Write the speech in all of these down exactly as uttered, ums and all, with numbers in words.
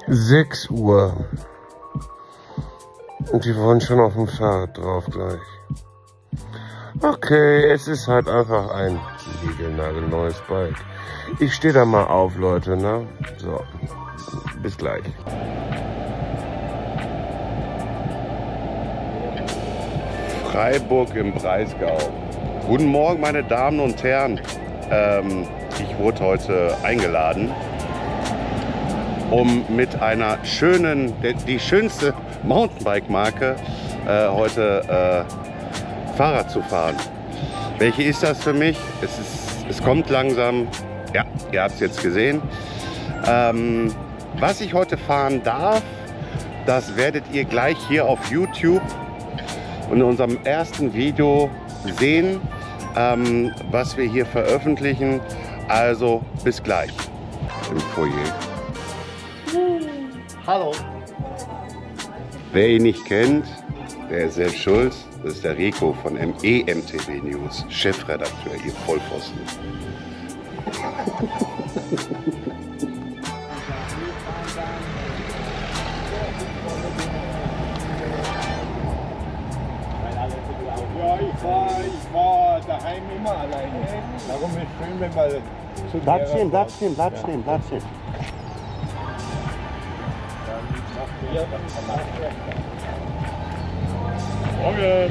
sechs Uhr. Und die wollen schon auf dem Fahrrad drauf gleich. Okay, es ist halt einfach ein niegelnagelneues Bike. Ich stehe da mal auf, Leute, ne? So, bis gleich. Freiburg im Breisgau. Guten Morgen, meine Damen und Herren. Ähm, ich wurde heute eingeladen, um mit einer schönen, die schönste Mountainbike-Marke äh, heute äh, Fahrrad zu fahren. Welche ist das für mich? Es, ist, es kommt langsam. Ja, ihr habt es jetzt gesehen. Ähm, was ich heute fahren darf, das werdet ihr gleich hier auf YouTube und in unserem ersten Video sehen, ähm, was wir hier veröffentlichen. Also bis gleich im Foyer. Hallo. Wer ihn nicht kennt, der ist selbst schuld. Das ist der Rico von E M T V News, Chefredakteur, ihr Vollpfosten. Ja, ich war, ich war daheim immer alleine. Darum ist es schön, wenn man zu Bleib stehen, bleib stehen, bleib stehen, bleib stehen. Morgen.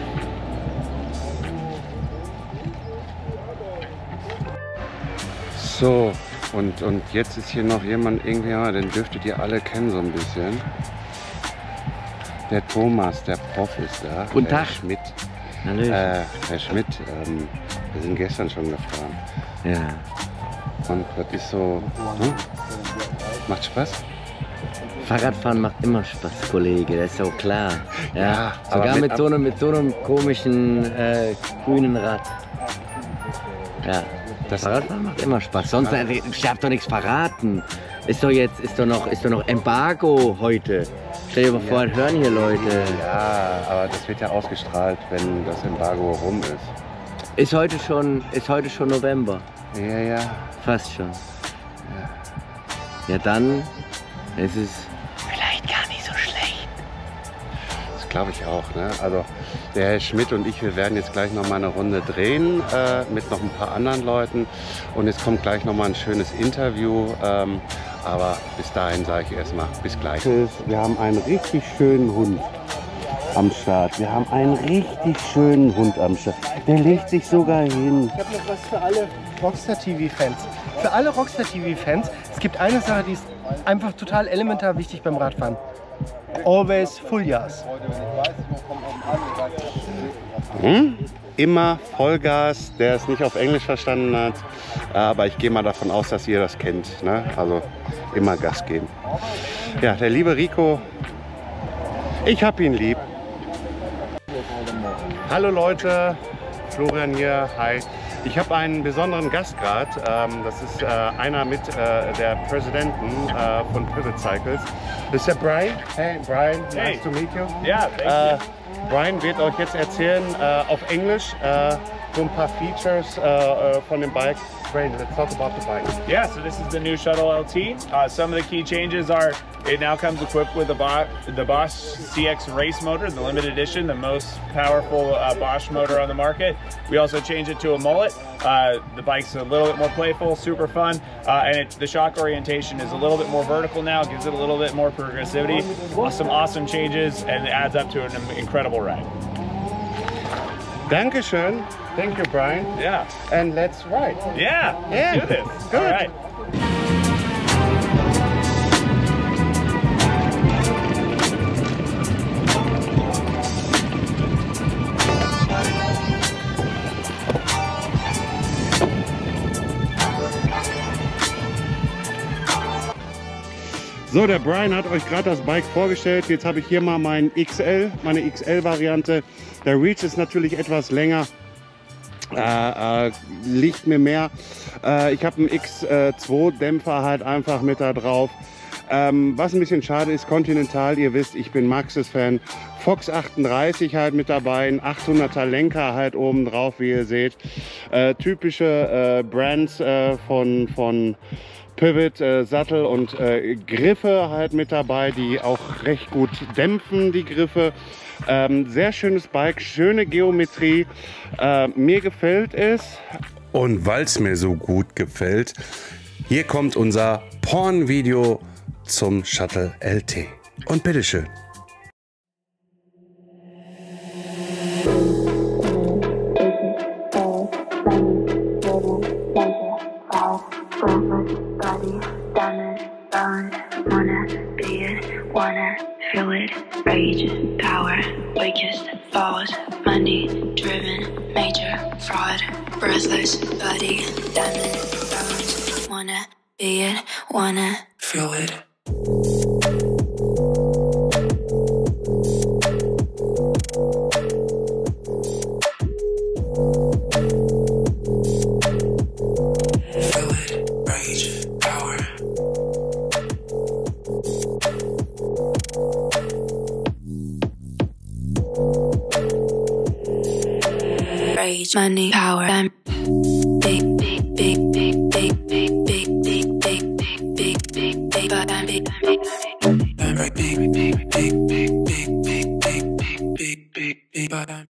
So, und, und jetzt ist hier noch jemand, irgendwie, ja, den dürftet ihr alle kennen so ein bisschen. Der Thomas, der Prof ist da. Guten Herr Tag. Schmidt. Hallöchen. Äh, Herr Schmidt, ähm, wir sind gestern schon gefahren. Ja. Und das ist so, hm? Macht Spaß? Fahrradfahren macht immer Spaß, Kollege, das ist so klar. Ja, Ja, aber sogar mit mit, ab- so einem, mit so einem komischen äh, grünen Rad. Ja, Das- Fahrradfahren macht immer Spaß. Sonst, äh, ich hab doch nichts verraten. Ist doch jetzt, ist doch noch, ist doch noch Embargo heute. Stell dir mal vor, hören hier Leute. Ja, aber das wird ja ausgestrahlt, wenn das Embargo rum ist. Ist heute schon, ist heute schon November. Ja, ja. Fast schon. Ja, dann ist es vielleicht gar nicht so schlecht. Das glaube ich auch. Ne? Also der Herr Schmidt und ich, wir werden jetzt gleich noch mal eine Runde drehen äh, mit noch ein paar anderen Leuten. Und es kommt gleich noch mal ein schönes Interview. Ähm, aber bis dahin sage ich erstmal bis gleich. Wir haben einen richtig schönen Hund am Start. Wir haben einen richtig schönen Hund am Start. Der legt sich sogar hin. Ich habe noch was für alle Rockstar-T V-Fans. Für alle Rockstar-T V-Fans, es gibt eine Sache, die ist einfach total elementar wichtig beim Radfahren. Always Full Gas. Hm? Immer Vollgas, der es nicht auf Englisch verstanden hat. Aber ich gehe mal davon aus, dass ihr das kennt. Ne? Also immer Gas geben. Ja, der liebe Rico, ich hab ihn lieb. Hallo Leute, Florian hier, hi. Ich habe einen besonderen Gast gerade. Ähm, das ist äh, einer mit äh, der Präsidenten äh, von Pivot Cycles. Das ist der Brian. Hey Brian, Hey. nice to meet you. Yeah, thank Äh, you. Brian wird euch jetzt erzählen äh, auf Englisch äh, so ein paar Features äh, äh, von dem Bike. Brian, let's talk about the bike. Yeah, so this is the new Shuttle L T. Uh, some of the key changes are it now comes equipped with the, Bo the Bosch C X Race motor, the limited edition, the most powerful uh, Bosch motor on the market. We also changed it to a mullet. Uh, the bike's a little bit more playful, super fun, uh, and it, the shock orientation is a little bit more vertical now, gives it a little bit more progressivity. Some awesome changes, and it adds up to an incredible ride. Dankeschön. Thank you, Brian. Yeah, And let's ride. yeah, let's Yeah. do this. Good. All right. So, der Brian hat euch gerade das Bike vorgestellt. Jetzt habe ich hier mal mein X L, meine X L-Variante. Der Reach ist natürlich etwas länger, äh, äh, liegt mir mehr. Äh, ich habe einen X zwei Dämpfer halt einfach mit da drauf. Ähm, was ein bisschen schade ist, Continental, ihr wisst, ich bin Maxxis-Fan. Fox achtunddreißig halt mit dabei, ein achthunderter Lenker halt oben drauf, wie ihr seht. Äh, typische äh, Brands äh, von, von Pivot, äh, Sattel und äh, Griffe halt mit dabei, die auch recht gut dämpfen, die Griffe. Ähm, sehr schönes Bike, schöne Geometrie. Äh, mir gefällt es. Und weil es mir so gut gefällt, hier kommt unser Porn-Video zum Shuttle L T. Und bitteschön. Rage, power, weakest, falls, money, driven, major, fraud, breathless, body, diamond, bones, wanna be it, wanna feel it. Feel it, rage, power. Rage, money, power, I'm big, big, big, big, big, big, big, big, big, big, big, big, big, but I'm big, big, I'm right, big, big, big, big, big, big, big, big, big, big, big, but I'm.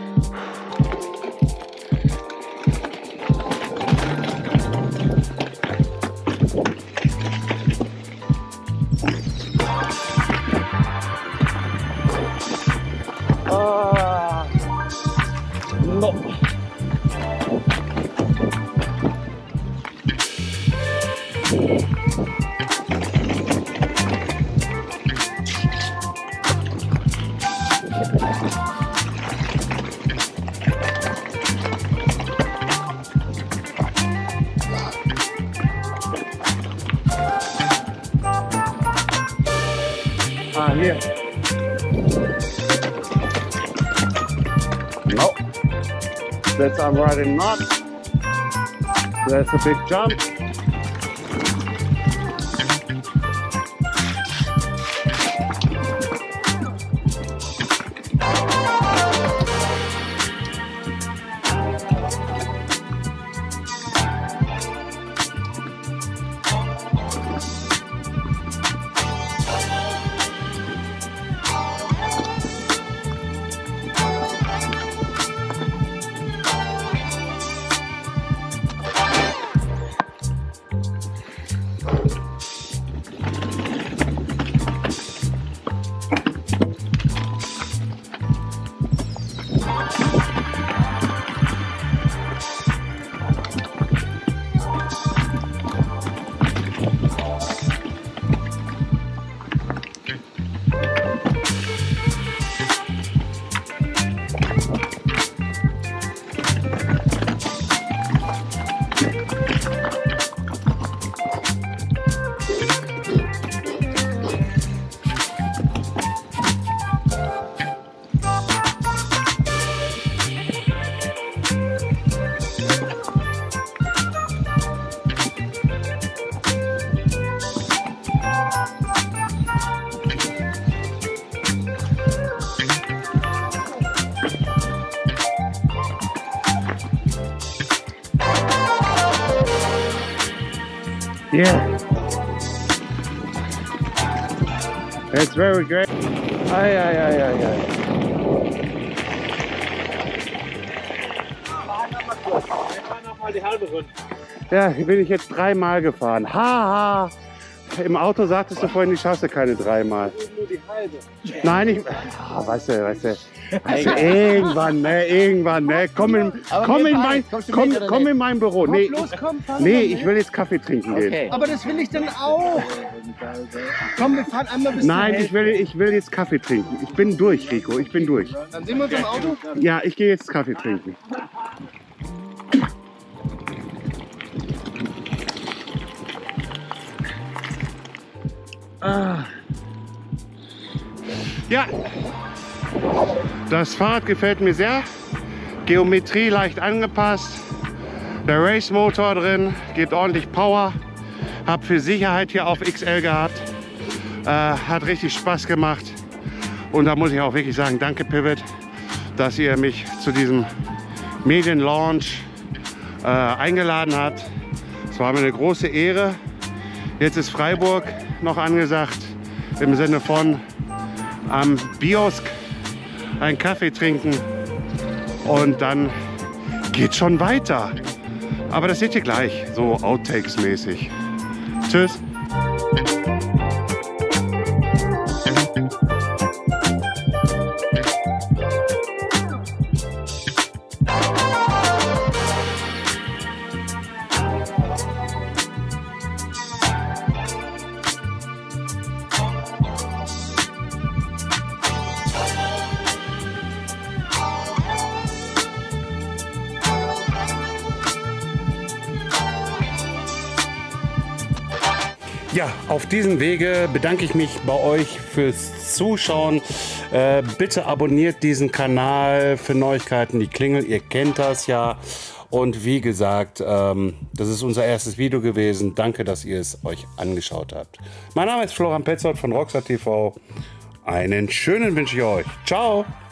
No. Ah, hier. No. That's I'm riding not. That's a big jump. Yeah, it's very great. Ay, ay, ay, ay, ay. Ja, hier bin ich jetzt dreimal gefahren. Haha. Im Auto sagtest du vorhin, ich schaffst du keine dreimal. Nur die halbe. Nein, ich. Ah, weißt du, weißt du. Weißt du, irgendwann, ne, irgendwann, ne. Komm in, komm in mein, komm, komm in mein Büro. Nee, Los, komm, fahr nee, mal, ich will jetzt Kaffee trinken gehen. Okay. Aber das will ich dann auch. Komm, wir fahren einmal bis Nein, zur ich will, ich will jetzt Kaffee trinken. Ich bin durch, Rico, ich bin durch. Dann sehen wir uns im Auto. Ja, ich gehe jetzt Kaffee trinken. Ah. Ja, das Fahrrad gefällt mir sehr. Geometrie leicht angepasst. Der Race Motor drin, gibt ordentlich Power. Hab für Sicherheit hier auf X L gehabt. Äh, hat richtig Spaß gemacht. Und da muss ich auch wirklich sagen, danke Pivot, dass ihr mich zu diesem Medienlaunch äh, eingeladen habt. Es war mir eine große Ehre. Jetzt ist Freiburg noch angesagt, im Sinne von am Biosk einen Kaffee trinken und dann geht schon weiter. Aber das seht ihr gleich, so Outtakes-mäßig. Tschüss. Ja, auf diesem Wege bedanke ich mich bei euch fürs Zuschauen. Äh, bitte abonniert diesen Kanal für Neuigkeiten, die Klingel, ihr kennt das ja. Und wie gesagt, ähm, das ist unser erstes Video gewesen. Danke, dass ihr es euch angeschaut habt. Mein Name ist Florian Petzold von Rockstar T V. Einen schönen wünsche ich euch. Ciao!